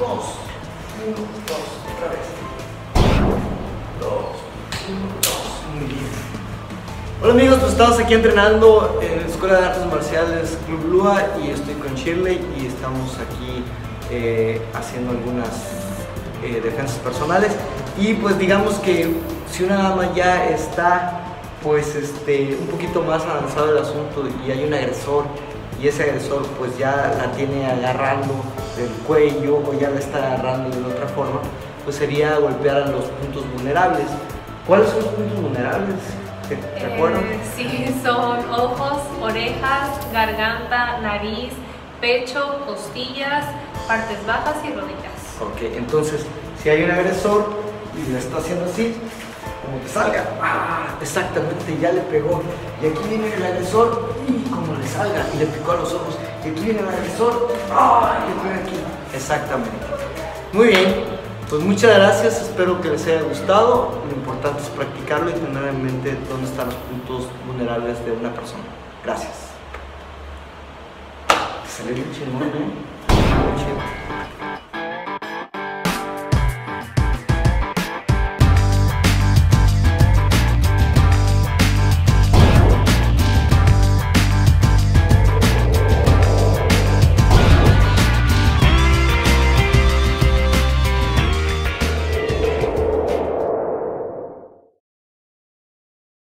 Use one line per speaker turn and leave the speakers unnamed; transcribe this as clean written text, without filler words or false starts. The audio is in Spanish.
2, 1, 2, otra vez. 2, 1, 2, muy bien. Hola amigos, pues estamos aquí entrenando en la Escuela de Artes Marciales Club Lua y estoy con Shirley y estamos aquí haciendo algunas defensas personales. Y pues digamos que si una dama ya está pues un poquito más avanzado el asunto y hay un agresor y ese agresor pues ya la tiene agarrando del cuello o ya la está agarrando de otra forma, pues sería golpear a los puntos vulnerables. ¿Cuáles son los puntos vulnerables? ¿Te acuerdas?
Sí, son ojos, orejas, garganta, nariz, pecho, costillas, partes bajas y rodillas.
Ok, entonces si hay un agresor y le está haciendo así, como que salga, exactamente, ya le pegó, y aquí viene el agresor y como le salga y le picó a los ojos, y aquí viene el agresor, le pega aquí, exactamente. Muy bien, pues muchas gracias, espero que les haya gustado. Lo importante es practicarlo y tener en mente dónde están los puntos vulnerables de una persona. Gracias. Sale bien chingón, ¿eh? Muy chido.